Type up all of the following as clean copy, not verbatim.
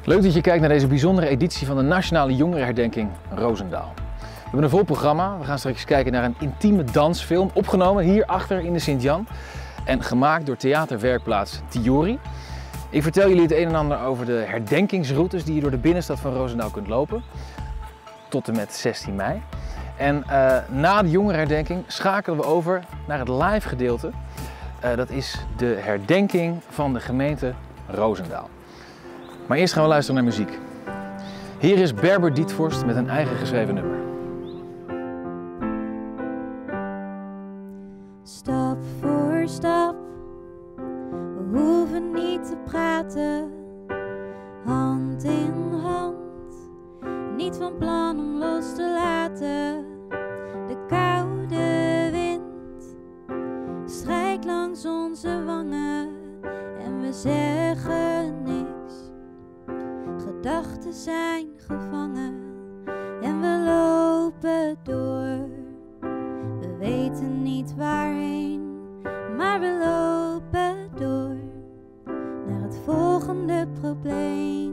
Leuk dat je kijkt naar deze bijzondere editie van de Nationale Jongerenherdenking Roosendaal. We hebben een vol programma. We gaan straks kijken naar een intieme dansfilm, opgenomen hierachter in de Sint-Jan en gemaakt door theaterwerkplaats Tiori. Ik vertel jullie het een en ander over de herdenkingsroutes die je door de binnenstad van Roosendaal kunt lopen, tot en met 16 mei. En na de jongerenherdenking schakelen we over naar het live gedeelte. Dat is de herdenking van de gemeente Roosendaal. Maar eerst gaan we luisteren naar muziek. Hier is Berber Dietvorst met een eigen geschreven nummer. Stap voor stap, we hoeven niet te praten. Hand in hand, niet van plan om los te laten. De koude wind strijkt langs onze wangen en we zeggen niks. Gedachten zijn gevangen en we lopen door. We weten niet waarheen, maar we lopen door naar het volgende probleem.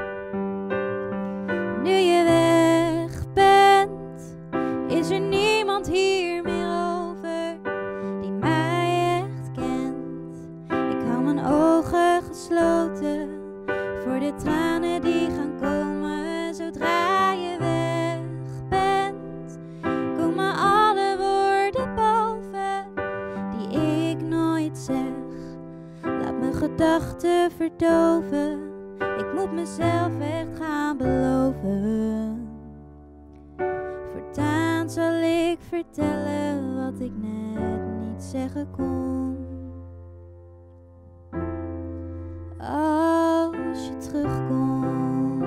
Nu je weg bent, is er niemand hier meer over die mij echt kent. Ik hou mijn ogen gesloten voor de tranen die gaan komen zodra je weg bent. Komen alle woorden boven die ik nooit zeg. Laat mijn gedachten verdoven. Ik moet mezelf echt gaan beloven. Voortaan zal ik vertellen wat ik net niet zeggen kon. Als je terugkomt.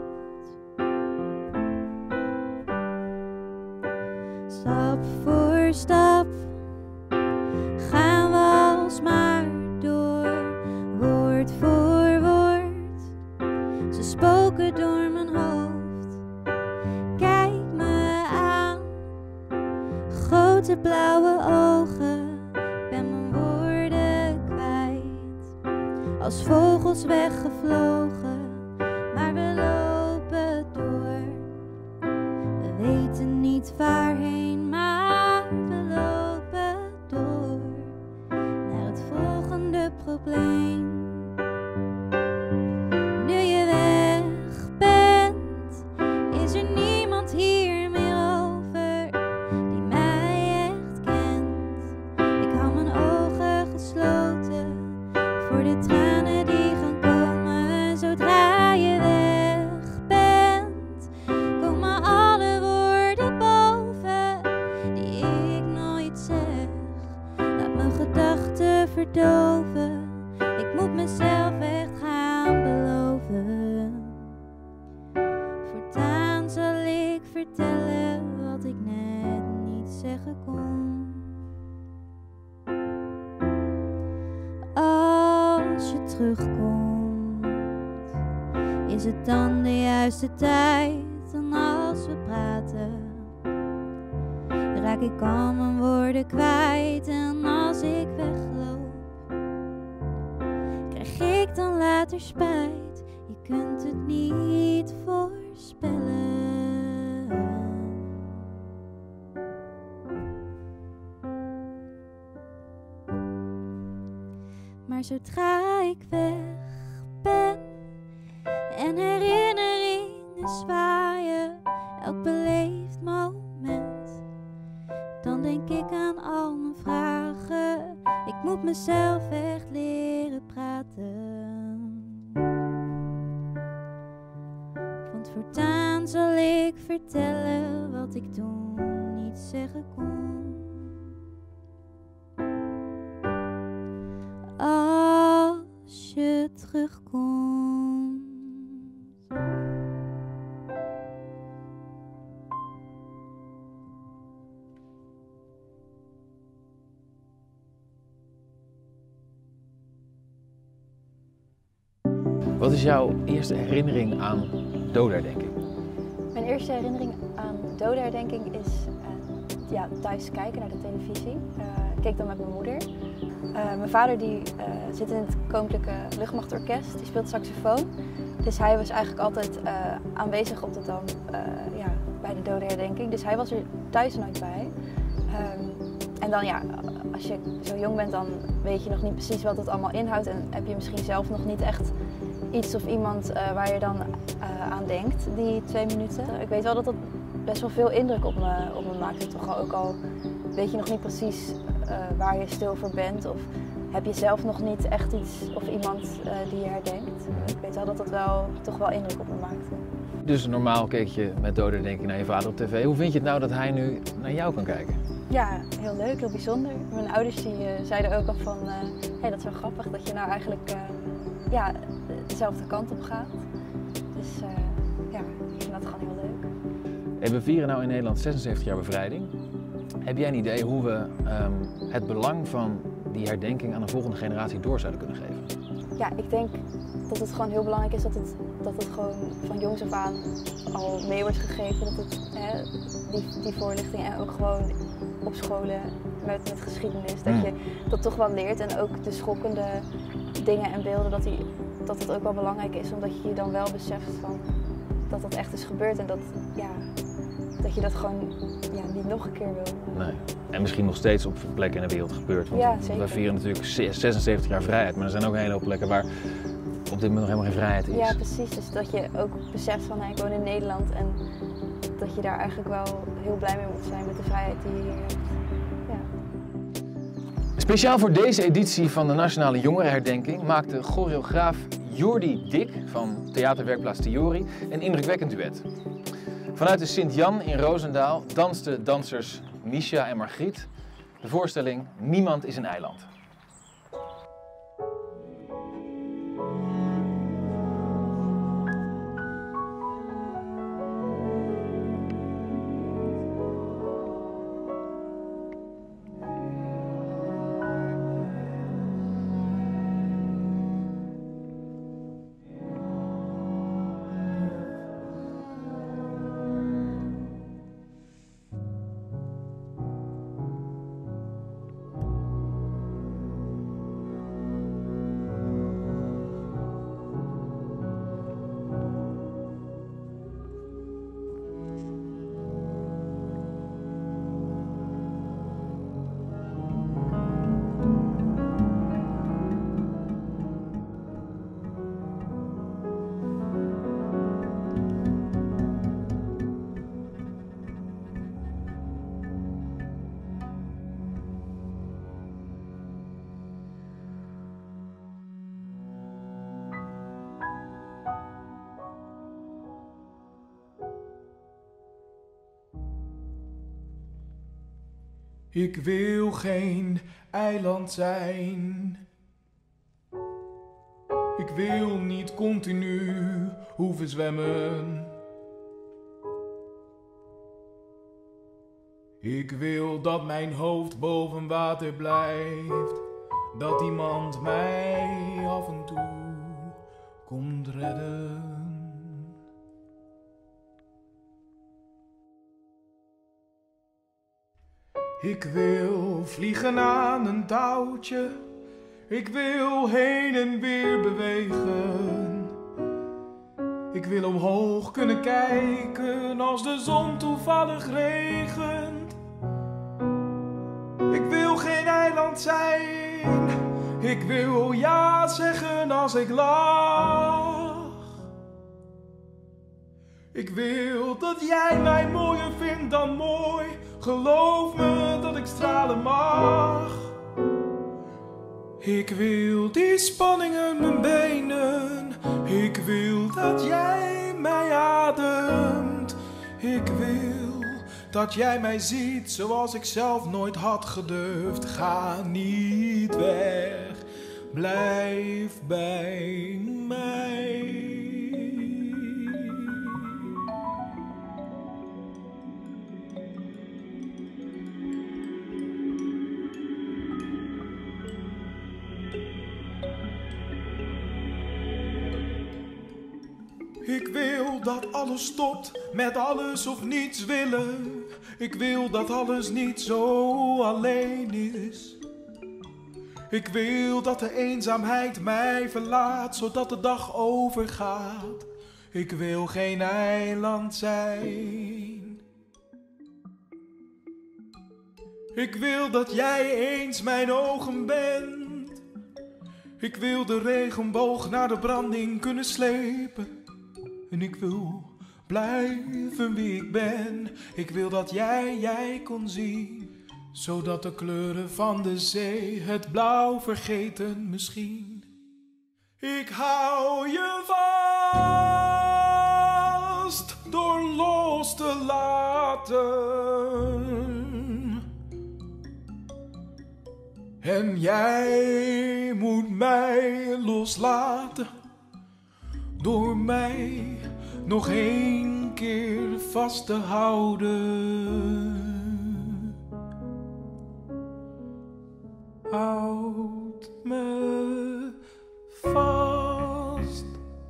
Stap voor stap gaan we alsmaar door, woord voor woord. Ze spoken door mijn hoofd. Kijk me aan, grote blauwe ogen. Ik ben mijn woorden kwijt, als vogels weggevlogen. Maar we lopen door, we weten niet waarheen, maar we lopen door naar het volgende probleem. Nu je weg bent, is er niemand hier meer over die mij echt kent. Ik hou mijn ogen gesloten voor de tranen die gaan komen zodra je weg bent. Komen alle woorden boven die ik nooit zeg. Laat mijn gedachten verdoven. Ik moet mezelf echt gaan beloven. Voortaan zal ik vertellen wat ik net niet zeggen kon. Als je terugkomt, is het dan de juiste tijd? En als we praten, raak ik al mijn woorden kwijt. En als ik wegloop, krijg ik dan later spijt. Je kunt het niet voorspellen. Maar zodra ik weg ben en herinneringen zwaaien, elk beleefd moment, dan denk ik aan al mijn vragen. Ik moet mezelf echt leren praten. Want voortaan zal ik vertellen wat ik toen niet zeggen kon. Als je terugkomt. Wat is jouw eerste herinnering aan dodenherdenking? Mijn eerste herinnering aan dodenherdenking is thuis kijken naar de televisie. Ik keek dan met mijn moeder. Mijn vader die zit in het Koninklijke Luchtmachtorkest, die speelt saxofoon. Dus hij was eigenlijk altijd aanwezig op de Dam, ja, bij de dodenherdenking. Dus hij was er thuis nooit bij. En dan ja, als je zo jong bent, dan weet je nog niet precies wat het allemaal inhoudt. En heb je misschien zelf nog niet echt iets of iemand waar je dan aan denkt, die 2 minuten. Ik weet wel dat dat best wel veel indruk op me maakte. Toch ook al weet je nog niet precies waar je stil voor bent. Of heb je zelf nog niet echt iets of iemand die je herdenkt. Ik weet wel dat dat toch wel indruk op me maakte. Dus normaal keek je met dodenherdenking naar je vader op tv. Hoe vind je het nou dat hij nu naar jou kan kijken? Ja, heel leuk, heel bijzonder. Mijn ouders die, zeiden ook al van, hey, dat is wel grappig dat je nou eigenlijk ja, dezelfde kant op gaat. Dus ja, ik vind dat gewoon heel leuk. Hey, we vieren nou in Nederland 76 jaar bevrijding. Heb jij een idee hoe we het belang van die herdenking aan de volgende generatie door zouden kunnen geven? Ja, ik denk dat het gewoon heel belangrijk is dat het gewoon van jongs af aan al mee wordt gegeven. Dat het, die voorlichting en ook gewoon op scholen met geschiedenis, dat je dat toch wel leert. En ook de schokkende dingen en beelden, dat het ook wel belangrijk is. Omdat je dan wel beseft van dat dat echt is gebeurd en dat je dat gewoon niet nog een keer wil. Nee. En misschien nog steeds op plekken in de wereld gebeurt. Want ja, zeker. We vieren natuurlijk 76 jaar vrijheid, maar er zijn ook een hele hoop plekken waar op dit moment nog helemaal geen vrijheid is. Ja, precies. Dus dat je ook beseft van, ik woon in Nederland en dat je daar eigenlijk wel heel blij mee moet zijn met de vrijheid die je hier hebt. Ja. Speciaal voor deze editie van de Nationale Jongerenherdenking maakte choreograaf Jordi Dik van Theaterwerkplaats Tiori een indrukwekkend duet. Vanuit de Sint-Jan in Roosendaal dansten dansers Misha en Margriet de voorstelling Niemand is een eiland. Ik wil geen eiland zijn. Ik wil niet continu hoeven zwemmen. Ik wil dat mijn hoofd boven water blijft. Dat iemand mij af en toe komt redden. Ik wil vliegen aan een touwtje. Ik wil heen en weer bewegen. Ik wil omhoog kunnen kijken als de zon toevallig regent. Ik wil geen eiland zijn. Ik wil ja zeggen als ik lach. Ik wil dat jij mij mooier vindt dan mooi. Geloof me dat ik stralen mag. Ik wil die spanning in mijn benen. Ik wil dat jij mij ademt. Ik wil dat jij mij ziet zoals ik zelf nooit had gedurfd. Ga niet weg, blijf bij mij. Ik wil dat alles stopt met alles of niets willen. Ik wil dat alles niet zo alleen is. Ik wil dat de eenzaamheid mij verlaat, zodat de dag overgaat. Ik wil geen eiland zijn. Ik wil dat jij eens mijn ogen bent. Ik wil de regenboog naar de branding kunnen slepen. En ik wil blijven wie ik ben. Ik wil dat jij kon zien, zodat de kleuren van de zee het blauw vergeten misschien. Ik hou je vast door los te laten. En jij moet mij loslaten door mij nog 1 keer vast te houden. Houd me vast.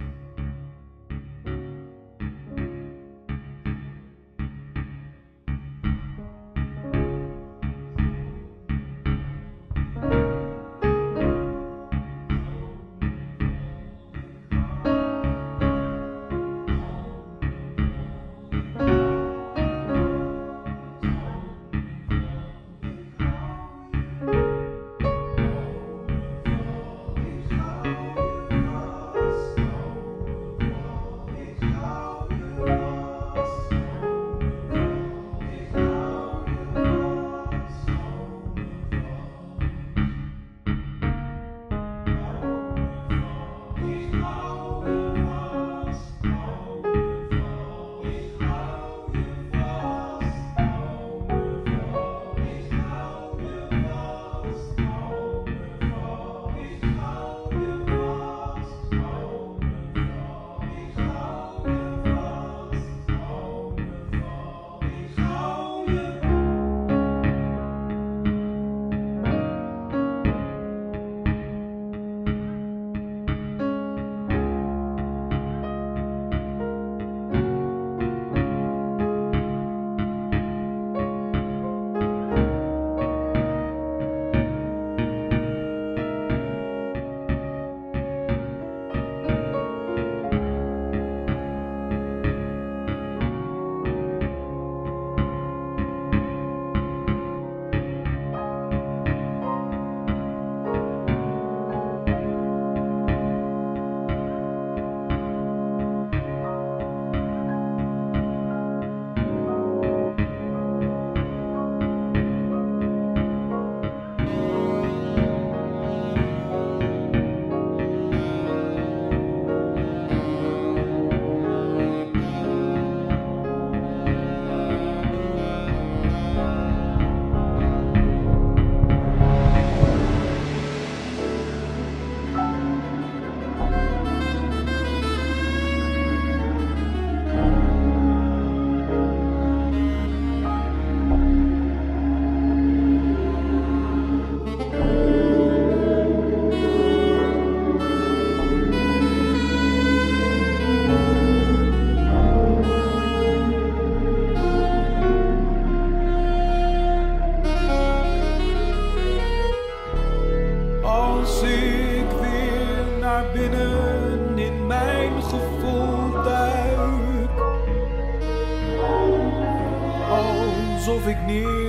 alsof ik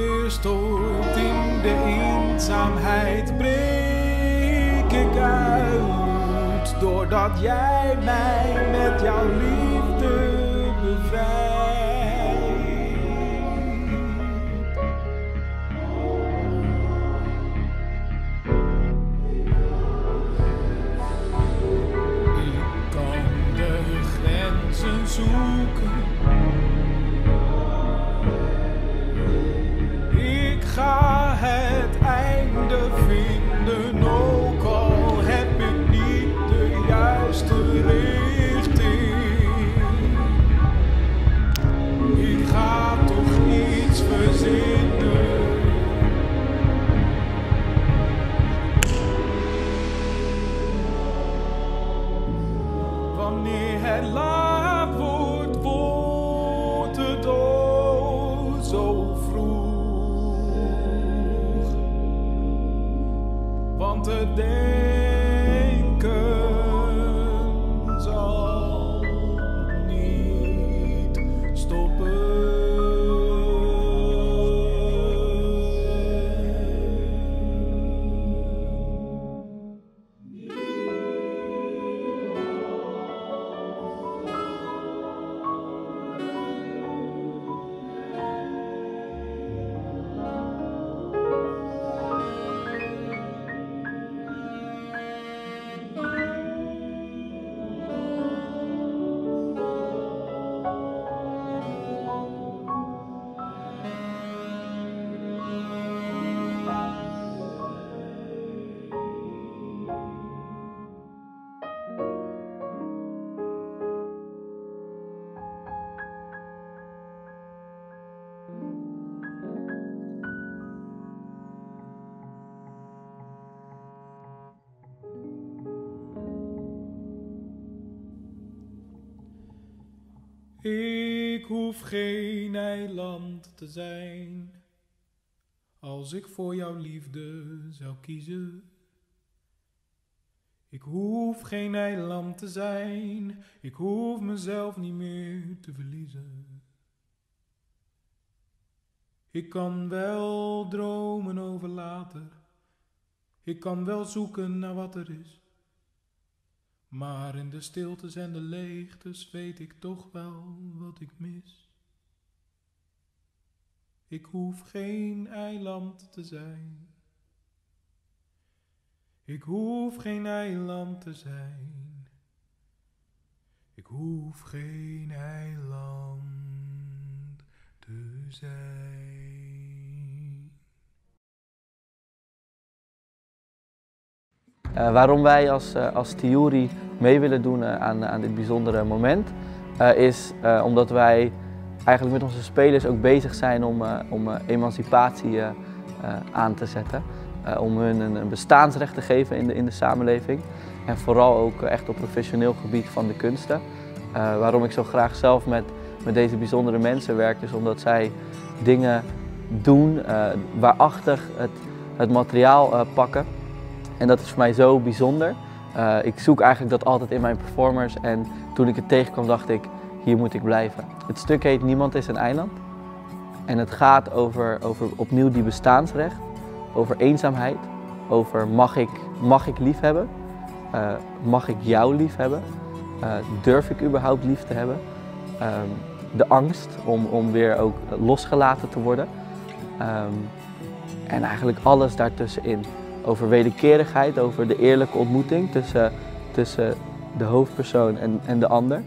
neerstort in de eenzaamheid, breek ik uit, doordat jij mij met jouw liefde bevrijdt. Ik kan de grenzen zoeken. Ik ga het einde vinden, ook al heb ik niet de juiste richting. Ik ga toch iets verzinnen. Wanneer het laat wordt, wordt het dood zo vroeg. te denken zal niet stoppen. Ik hoef geen eiland te zijn, als ik voor jouw liefde zou kiezen. Ik hoef geen eiland te zijn, ik hoef mezelf niet meer te verliezen. Ik kan wel dromen over later, ik kan wel zoeken naar wat er is. Maar in de stiltes en de leegtes weet ik toch wel wat ik mis. Ik hoef geen eiland te zijn. Ik hoef geen eiland te zijn. Ik hoef geen eiland te zijn. Waarom wij als Tiuri mee willen doen aan dit bijzondere moment, is omdat wij eigenlijk met onze spelers ook bezig zijn om emancipatie aan te zetten. Om hun een bestaansrecht te geven in de samenleving. En vooral ook echt op professioneel gebied van de kunsten. Waarom ik zo graag zelf met deze bijzondere mensen werk, is omdat zij dingen doen waarachter het materiaal pakken. En dat is voor mij zo bijzonder. Ik zoek eigenlijk dat altijd in mijn performers en toen ik het tegenkwam dacht ik, hier moet ik blijven. Het stuk heet Niemand is een eiland. En het gaat over opnieuw die bestaansrecht, over eenzaamheid, over mag ik lief hebben? Mag ik jou lief hebben? Durf ik überhaupt lief te hebben? De angst om weer ook losgelaten te worden. En eigenlijk alles daartussenin. Over wederkerigheid, over de eerlijke ontmoeting tussen de hoofdpersoon en de ander.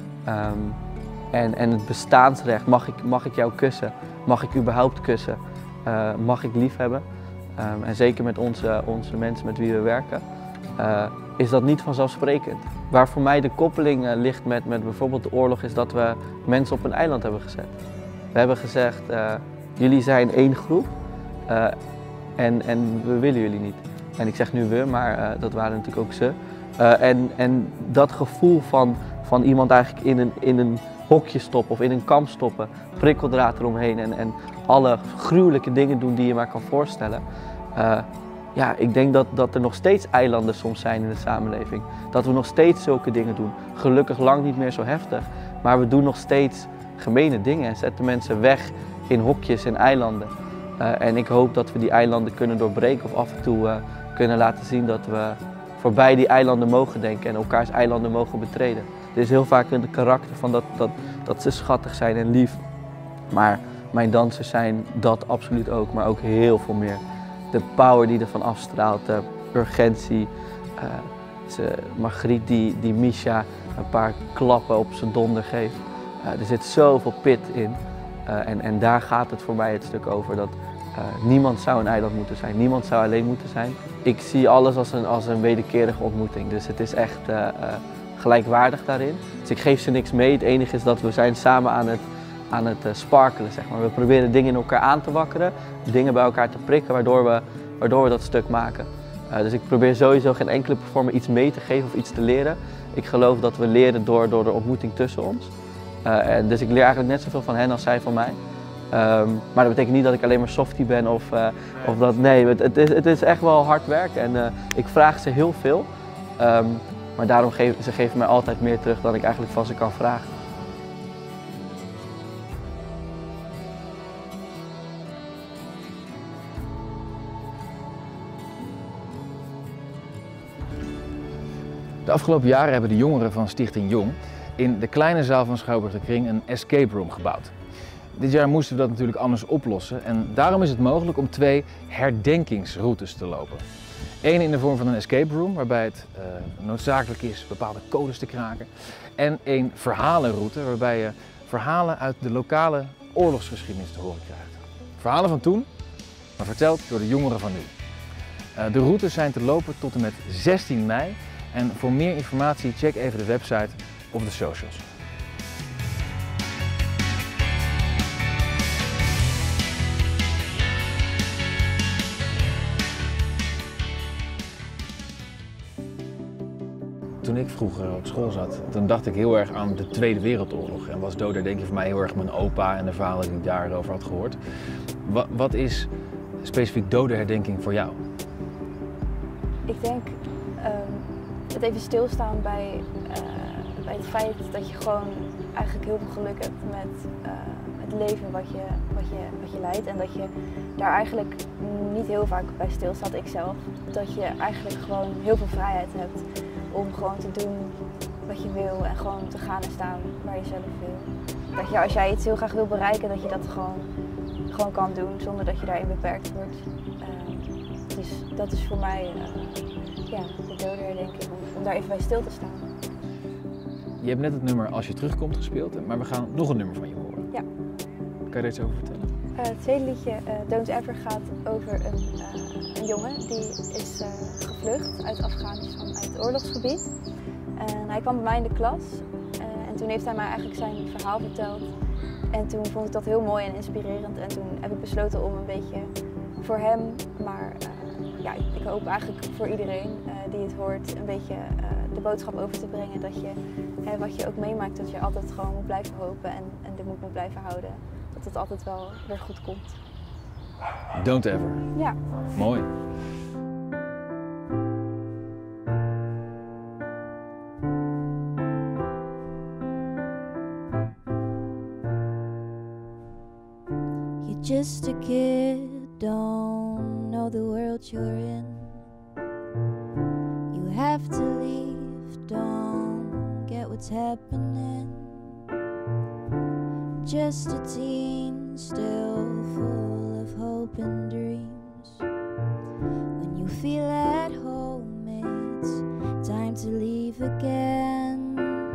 En het bestaansrecht, mag ik jou kussen? Mag ik überhaupt kussen? Mag ik lief hebben? En zeker met onze mensen met wie we werken, is dat niet vanzelfsprekend. Waar voor mij de koppeling ligt met bijvoorbeeld de oorlog, is dat we mensen op een eiland hebben gezet. We hebben gezegd, jullie zijn één groep en we willen jullie niet. En ik zeg nu we, maar dat waren natuurlijk ook ze. En dat gevoel van iemand eigenlijk in een hokje stoppen of in een kamp stoppen, prikkeldraad eromheen en alle gruwelijke dingen doen die je maar kan voorstellen. Ja, ik denk dat er nog steeds eilanden soms zijn in de samenleving. Dat we nog steeds zulke dingen doen. Gelukkig lang niet meer zo heftig, maar we doen nog steeds gemene dingen en zetten mensen weg in hokjes en eilanden. En ik hoop dat we die eilanden kunnen doorbreken of af en toe kunnen laten zien dat we voorbij die eilanden mogen denken en elkaars eilanden mogen betreden. Er is heel vaak een karakter van dat ze schattig zijn en lief. Maar mijn dansers zijn dat absoluut ook, maar ook heel veel meer. De power die ervan afstraalt, de urgentie. Margriet die Misha een paar klappen op zijn donder geeft. Er zit zoveel pit in. En daar gaat het voor mij het stuk over. Dat niemand zou een eiland moeten zijn, niemand zou alleen moeten zijn. Ik zie alles als een wederkerige ontmoeting. Dus het is echt gelijkwaardig daarin. Dus ik geef ze niks mee. Het enige is dat we zijn samen aan het sparkelen, zeg maar. We proberen dingen in elkaar aan te wakkeren, dingen bij elkaar te prikken, waardoor we dat stuk maken. Dus ik probeer sowieso geen enkele performer iets mee te geven of iets te leren. Ik geloof dat we leren door de ontmoeting tussen ons. Dus ik leer eigenlijk net zoveel van hen als zij van mij. Maar dat betekent niet dat ik alleen maar softie ben of dat. Nee, het is echt wel hard werk en ik vraag ze heel veel. Maar daarom ze geven mij altijd meer terug dan ik eigenlijk van ze kan vragen. De afgelopen jaren hebben de jongeren van Stichting Jong in de kleine zaal van Schouwburg de Kring een escape room gebouwd. Dit jaar moesten we dat natuurlijk anders oplossen en daarom is het mogelijk om 2 herdenkingsroutes te lopen. Eén in de vorm van een escape room, waarbij het noodzakelijk is bepaalde codes te kraken. En één verhalenroute, waarbij je verhalen uit de lokale oorlogsgeschiedenis te horen krijgt. Verhalen van toen, maar verteld door de jongeren van nu. De routes zijn te lopen tot en met 16 mei. En voor meer informatie check even de website of de socials. Toen ik vroeger op school zat, toen dacht ik heel erg aan de Tweede Wereldoorlog. En was dodenherdenking voor mij heel erg mijn opa en de verhalen die ik daarover had gehoord. Wat is specifiek dodenherdenking voor jou? Ik denk het even stilstaan bij het feit dat je gewoon eigenlijk heel veel geluk hebt met het leven wat je leidt. En dat je daar eigenlijk niet heel vaak bij stilstaat, ikzelf. Dat je eigenlijk gewoon heel veel vrijheid hebt om gewoon te doen wat je wil en gewoon te gaan en staan waar je zelf wil. Dat je als jij iets heel graag wil bereiken, dat je dat gewoon kan doen zonder dat je daarin beperkt wordt. Dus dat is voor mij de dodenherdenking, om daar even bij stil te staan. Je hebt net het nummer Als je terugkomt gespeeld, maar we gaan nog een nummer van je horen. Ja. Kan je er iets over vertellen? Het tweede liedje, Don't Ever, gaat over een jongen die is gevlucht uit Afghanistan, uit het oorlogsgebied. En hij kwam bij mij in de klas en toen heeft hij mij eigenlijk zijn verhaal verteld. En toen vond ik dat heel mooi en inspirerend en toen heb ik besloten om een beetje voor hem, maar ik hoop eigenlijk voor iedereen die het hoort, een beetje de boodschap over te brengen dat je, wat je ook meemaakt, dat je altijd gewoon moet blijven hopen en de moed moet blijven houden. Dat het altijd wel weer goed komt. Don't ever. Ja. Mooi. You're just a kid, don't know the world you're in. You have to leave, don't get what's happening. Just a teen, still full of hope and dreams. When you feel at home, it's time to leave again.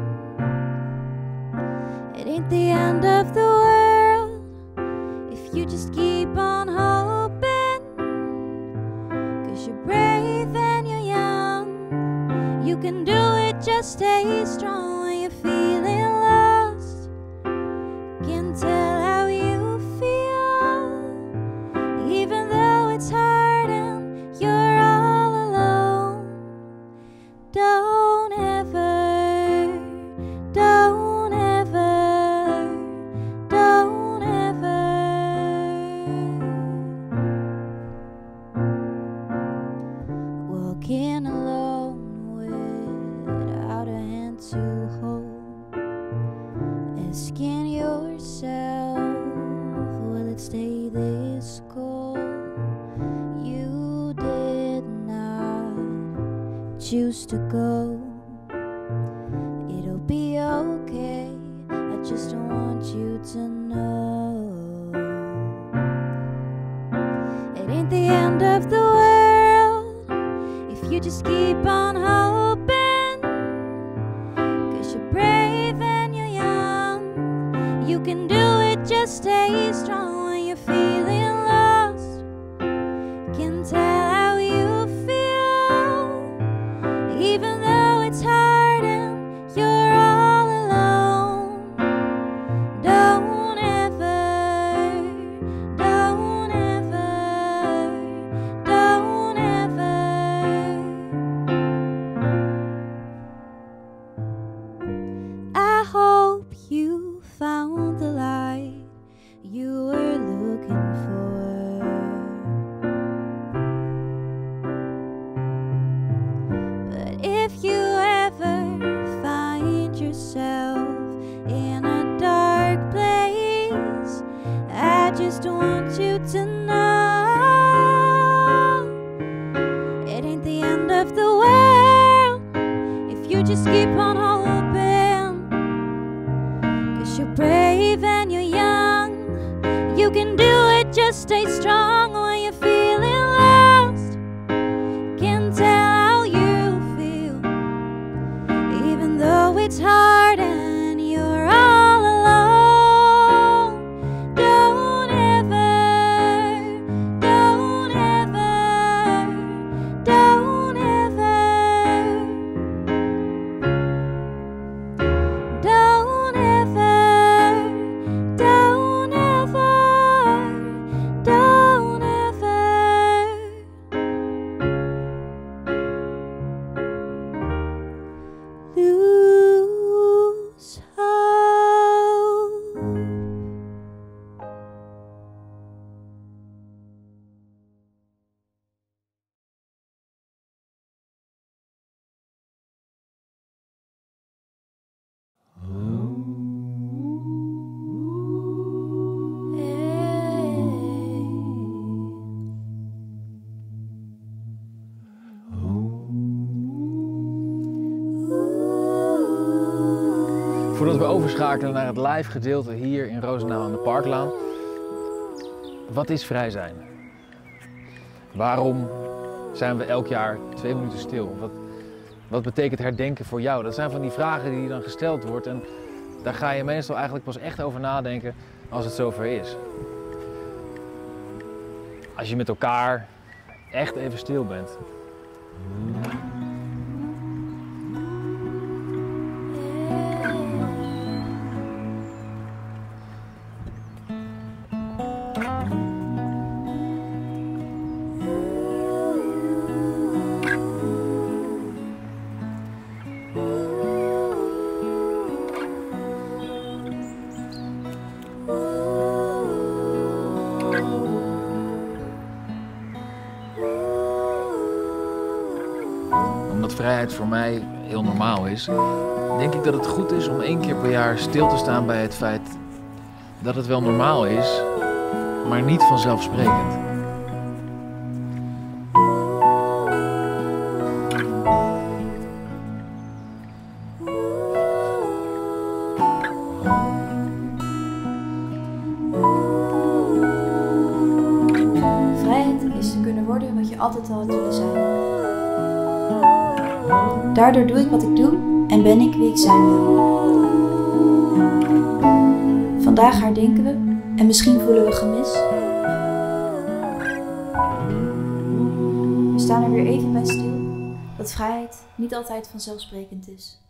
It ain't the end of the world if you just keep on hoping. 'Cause you're brave and you're young, you can do it, just stay strong when you're feeling lost. Can tell how you feel, even though it's hard and you're all alone. Don't ever, don't ever, don't ever walking alone without a hand to hold. Asking yourself, will it stay this cold? You did not choose to go. It'll be okay, I just don't want you to know. It ain't the end of the world if you just keep on hoping. 'Cause you're brave and you're young, you can do it, just stay strong when you're feeling lost. Can tell how you feel, even though it's hard and you're all alone. Don't ever, don't ever, don't ever. I hope you found the light you were Voordat we overschakelen naar het live gedeelte hier in Roosendaal aan de Parklaan. Wat is vrij zijn? Waarom zijn we elk jaar 2 minuten stil? Wat betekent herdenken voor jou? Dat zijn van die vragen die dan gesteld wordt en daar ga je meestal eigenlijk pas echt over nadenken als het zover is. Als je met elkaar echt even stil bent. Omdat vrijheid voor mij heel normaal is, denk ik dat het goed is om 1 keer per jaar stil te staan bij het feit dat het wel normaal is, maar niet vanzelfsprekend. Vrijheid is te kunnen worden wat je altijd al had willen zijn. Daardoor doe ik wat ik doe en ben ik wie ik zijn wil. Vandaag herdenken we en misschien voelen we gemis. We staan er weer even bij stil dat vrijheid niet altijd vanzelfsprekend is.